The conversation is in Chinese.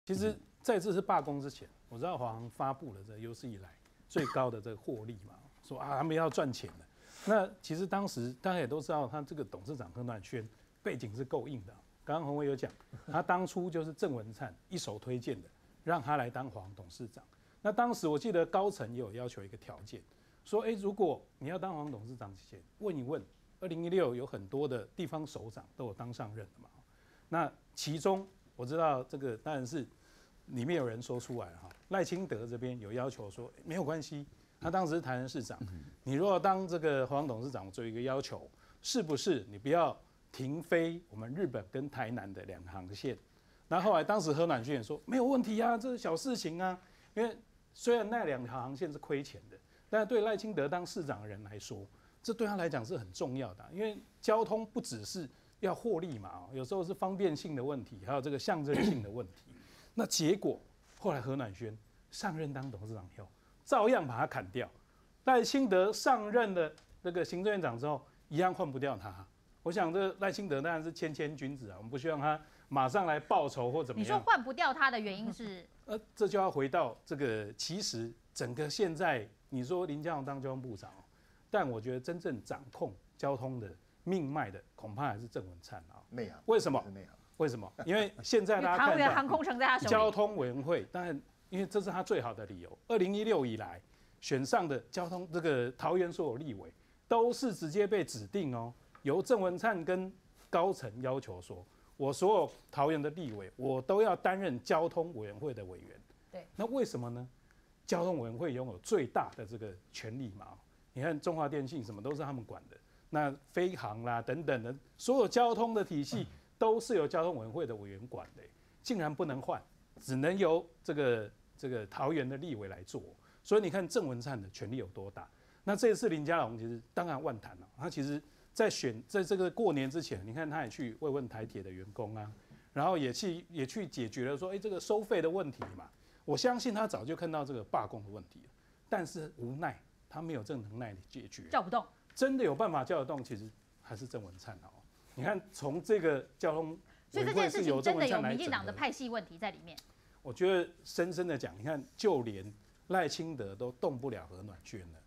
其实在这次罢工之前，我知道华航发布了这有史以来最高的这个获利嘛，说啊他们要赚钱的。那其实当时大家也都知道，他这个董事长何暖轩背景是够硬的。刚刚洪伟有讲，他当初就是郑文灿一手推荐的，让他来当华航董事长。那当时我记得高层也有要求一个条件，说如果你要当华航董事长之前，问一问2016有很多的地方首长都有当上任的嘛。那其中我知道这个当然是里面有人说出来哈，赖清德这边有要求说没有关系，他当时是台南市长，你如果当这个华航董事长，做一个要求，是不是你不要停飞我们日本跟台南的2航线？那后来当时何暖轩也说没有问题啊，这是小事情啊，因为虽然那2条航线是亏钱的，但对赖清德当市长的人来说，这对他来讲是很重要的，因为交通不只是要获利嘛，有时候是方便性的问题，还有这个象征性的问题。那结果后来何暖轩上任当董事长以后，照样把他砍掉。赖清德上任的那个行政院长之后，一样换不掉他。我想这赖清德当然是谦谦君子啊，我们不希望他马上来报仇或怎么样。 你说换不掉他的原因是？ 这就要回到这个，其实整个现在你说林佳龙当交通部长，但我觉得真正掌控交通的命脉的，恐怕还是郑文灿啊。 内行。 为什么？为什么？因为现在大家看到桃园航空城在他手里， 交通委员会，当然，因为这是他最好的理由。2016以来选上的交通这个桃园所有立委，都是直接被指定哦，由郑文灿跟高层要求说，我所有桃园的立委，我都要担任交通委员会的委员。 对， 那为什么呢？交通委员会拥有最大的这个权利嘛，你看中华电信什么都是他们管的，那飞航啦等等的，所有交通的体系。都是由交通委员会的委员管的，竟然不能换，只能由这个桃园的立委来做。所以你看郑文灿的权力有多大？那这一次林佳龙其实当然万谈了，他其实在这个过年之前，你看他也去慰问台铁的员工啊，然后也去解决了说，这个收费的问题嘛。我相信他早就看到这个罢工的问题了，但是无奈他没有这个能耐解决， 叫不动。真的有办法叫得动，其实还是郑文灿哦。你看，从这个交通， 所以这件事情真的有民进党的派系问题在里面。 我觉得深深的讲，你看，就连赖清德都动不了何暖轩了，